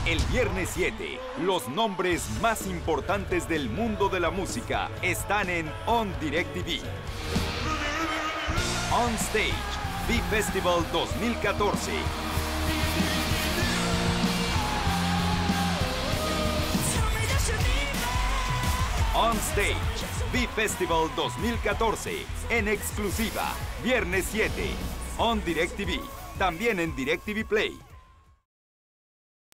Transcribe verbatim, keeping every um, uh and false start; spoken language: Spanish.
El viernes siete, los nombres más importantes del mundo de la música están en On DirecTV. On Stage, V-Festival dos mil catorce. On Stage, V-Festival dos mil catorce, en exclusiva, viernes siete, On DirecTV, también en DirecTV Play.